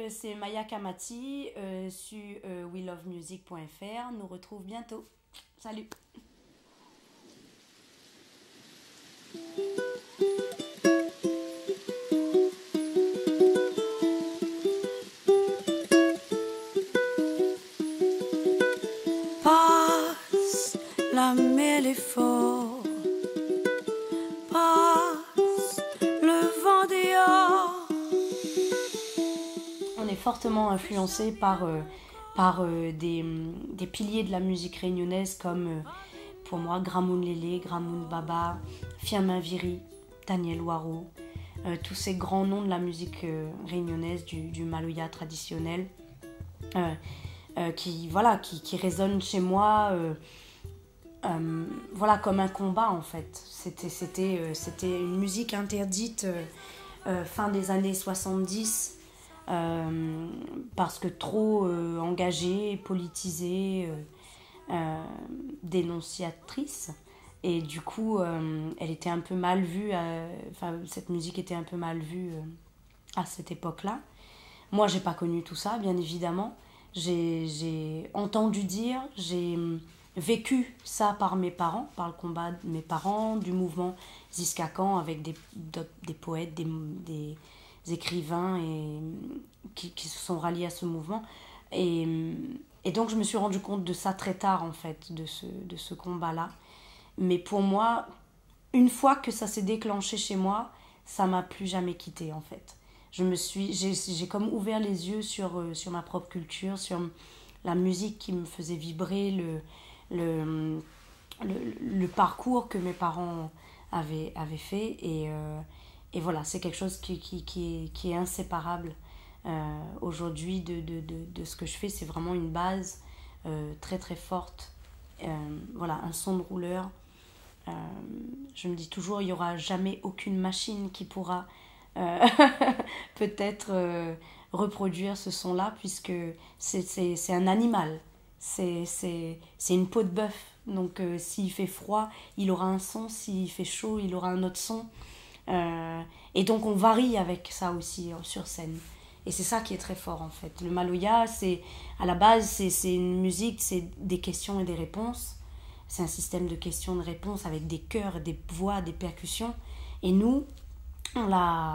c'est Maya Kamati sur welovemusic.fr. Nous retrouve bientôt. Salut. Passe, la mêle est fort. Passe, le vent dehors. On est fortement influencé par des piliers de la musique réunionnaise comme, pour moi, Gramoun Lélé, Gramoun Baba, Fiamin Viri, Daniel Waro, tous ces grands noms de la musique réunionnaise, du Maloya traditionnel, qui résonnent chez moi comme un combat en fait. C'était une musique interdite fin des années 70 parce que trop engagée, politisée, dénonciatrice. Et du coup, elle était un peu mal vue, cette musique était un peu mal vue à cette époque-là. Moi, j'ai pas connu tout ça, bien évidemment. J'ai entendu dire, j'ai vécu ça par mes parents, par le combat de mes parents, du mouvement Ziskakan avec des poètes, des écrivains qui se sont ralliés à ce mouvement. Et donc, je me suis rendu compte de ça très tard, en fait, de ce combat-là. Mais pour moi, une fois que ça s'est déclenché chez moi, ça m'a plus jamais quitté en fait. J'ai comme ouvert les yeux sur ma propre culture, sur la musique qui me faisait vibrer, le parcours que mes parents avaient fait. Et voilà, c'est quelque chose qui est inséparable aujourd'hui de ce que je fais. C'est vraiment une base très très forte. Voilà, un son de rouleur. Je me dis toujours, il n'y aura jamais aucune machine qui pourra peut-être reproduire ce son-là, puisque c'est un animal, c'est une peau de bœuf. Donc s'il fait froid, il aura un son, s'il fait chaud, il aura un autre son. Et donc on varie avec ça aussi sur scène. Et c'est ça qui est très fort en fait. Le Maloya, à la base, c'est une musique, c'est des questions et des réponses. C'est un système de questions et de réponses avec des chœurs, des voix, des percussions. Et nous, on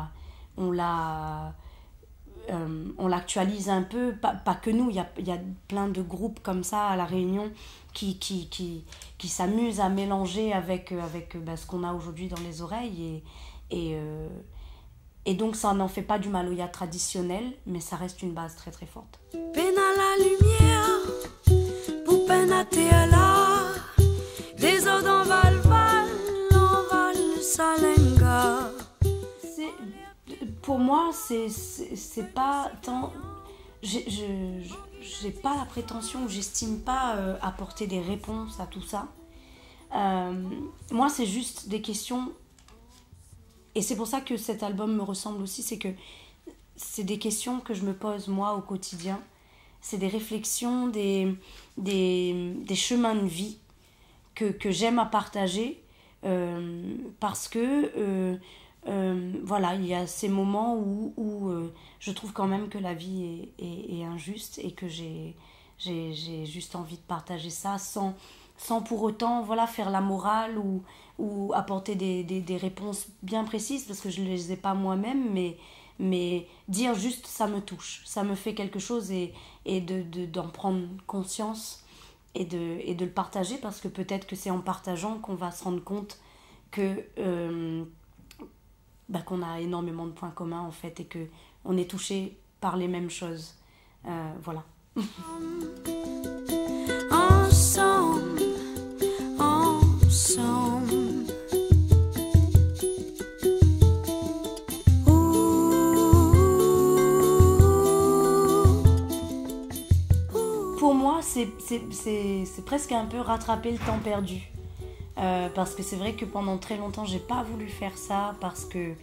l'actualise un peu, pas que nous, il y a plein de groupes comme ça à La Réunion qui s'amusent à mélanger avec ce qu'on a aujourd'hui dans les oreilles. Et donc ça n'en fait pas du Maloya traditionnel, mais ça reste une base très très forte. Peine à la lumière, pour peine à là. Des eaux dans Val-Val, en Val-Salenga. Pour moi, c'est pas tant... J'ai pas la prétention, j'estime pas apporter des réponses à tout ça. Moi, c'est juste des questions. Et c'est pour ça que cet album me ressemble aussi, c'est que c'est des questions que je me pose moi au quotidien. C'est des réflexions, des chemins de vie que j'aime à partager parce que voilà, il y a ces moments où je trouve quand même que la vie est injuste et que j'ai juste envie de partager ça sans pour autant faire la morale ou apporter des réponses bien précises parce que je ne les ai pas moi-même, mais dire juste ça me touche, ça me fait quelque chose et d'en prendre conscience et de le partager parce que peut-être que c'est en partageant qu'on va se rendre compte que qu'on a énormément de points communs en fait et qu'on est touché par les mêmes choses. Voilà. Ensemble, ensemble. Pour moi, c'est presque un peu rattraper le temps perdu. Parce que c'est vrai que pendant très longtemps, j'ai pas voulu faire ça parce que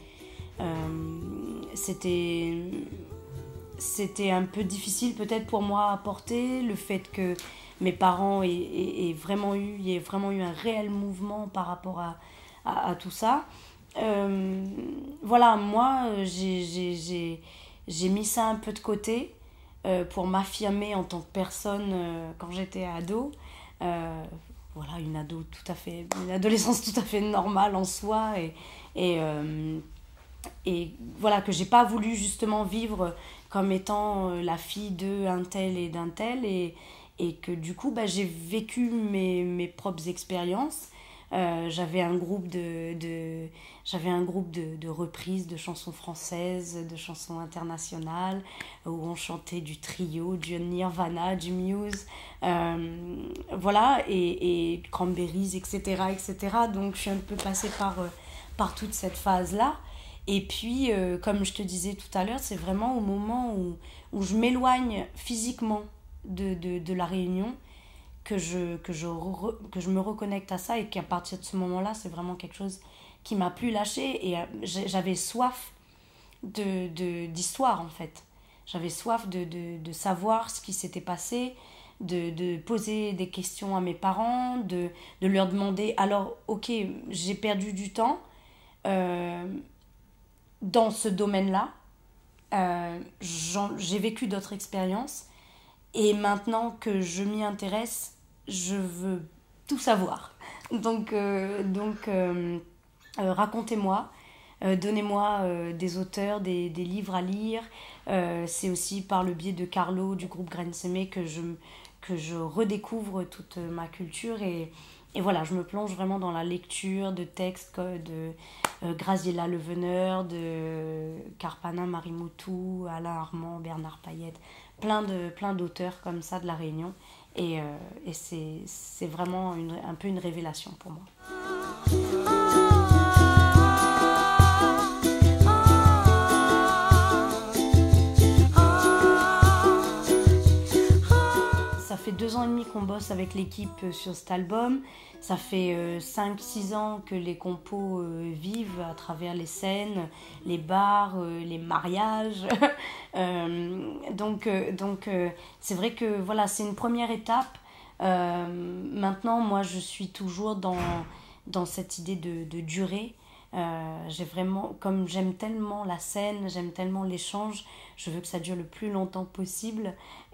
c'était un peu difficile peut-être pour moi à porter, le fait que mes parents aient vraiment eu un réel mouvement par rapport à tout ça. Voilà, moi, j'ai mis ça un peu de côté pour m'affirmer en tant que personne quand j'étais ado. Voilà, une adolescence tout à fait normale en soi et, et voilà, que j'ai pas voulu justement vivre comme étant la fille de un tel et d'un tel et que du coup j'ai vécu mes propres expériences. J'avais un groupe de reprises de chansons françaises, de chansons internationales, où on chantait du Trio, du Nirvana, du Muse, voilà, et Cranberries, etc., etc. Donc je suis un peu passée par toute cette phase-là. Et puis, comme je te disais tout à l'heure, c'est vraiment au moment où je m'éloigne physiquement de la Réunion que je me reconnecte à ça et qu'à partir de ce moment-là, c'est vraiment quelque chose qui m'a plus lâché et j'avais soif d'histoire en fait. J'avais soif de savoir ce qui s'était passé, de poser des questions à mes parents, de leur demander alors ok, j'ai perdu du temps dans ce domaine-là, j'ai vécu d'autres expériences et maintenant que je m'y intéresse, je veux tout savoir. Donc racontez-moi, donnez-moi des auteurs, des livres à lire. C'est aussi par le biais de Carlo du groupe Graines Semées que je redécouvre toute ma culture et voilà, je me plonge vraiment dans la lecture de textes de Graziella Leveneur, de Carpana Marimoutou, Alain Armand, Bernard Payette, plein d'auteurs comme ça de la Réunion. Et c'est vraiment un peu une révélation pour moi. Ça fait 2 ans et demi qu'on bosse avec l'équipe sur cet album. Ça fait 5-6 ans que les compos vivent à travers les scènes, les bars, les mariages. Donc c'est vrai que voilà, c'est une première étape. Maintenant, moi, je suis toujours dans cette idée de durée. J'ai vraiment, comme j'aime tellement la scène, j'aime tellement l'échange, je veux que ça dure le plus longtemps possible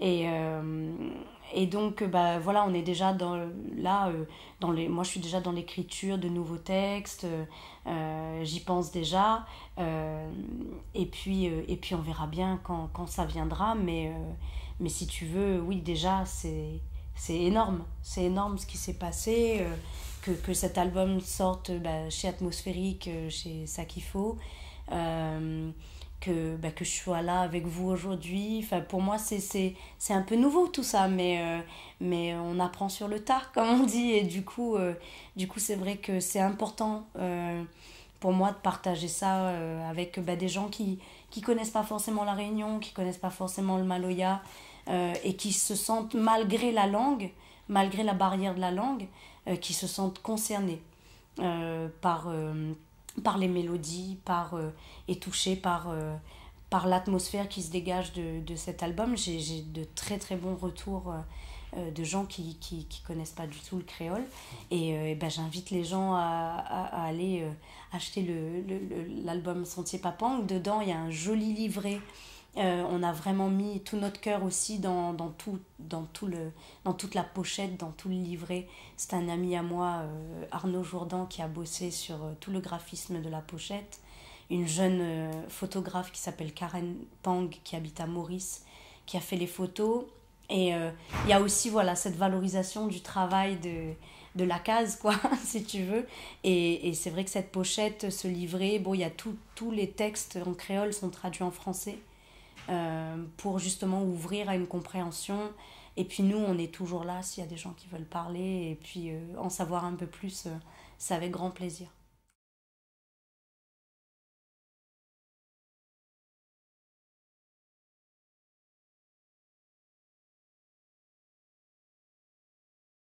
et donc voilà, on est déjà moi je suis déjà dans l'écriture de nouveaux textes, j'y pense déjà et puis on verra bien quand ça viendra mais si tu veux, oui, déjà c'est énorme ce qui s'est passé, que cet album sorte chez Atmosphérique, chez Sakifo, que je sois là avec vous aujourd'hui. Enfin, pour moi, c'est un peu nouveau tout ça, mais on apprend sur le tas, comme on dit. Et du coup c'est vrai que c'est important pour moi de partager ça avec des gens qui connaissent pas forcément la Réunion, qui connaissent pas forcément le Maloya, et qui se sentent, malgré la langue, malgré la barrière de la langue, qui se sentent concernés par les mélodies, et touchés par l'atmosphère qui se dégage de cet album. J'ai de très très bons retours de gens qui connaissent pas du tout le créole et j'invite les gens à aller acheter l'album Sentier Papang. Dedans il y a un joli livret. On a vraiment mis tout notre cœur aussi dans toute la pochette, dans tout le livret. C'est un ami à moi, Arnaud Jourdan, qui a bossé sur tout le graphisme de la pochette. Une jeune photographe qui s'appelle Karen Pang, qui habite à Maurice, qui a fait les photos. Et il y a aussi voilà, cette valorisation du travail de la case, quoi, si tu veux. Et c'est vrai que cette pochette, ce livret, il y a tous les textes en créole sont traduits en français. Pour justement ouvrir à une compréhension et puis nous on est toujours là s'il y a des gens qui veulent parler et puis en savoir un peu plus, c'est avec grand plaisir.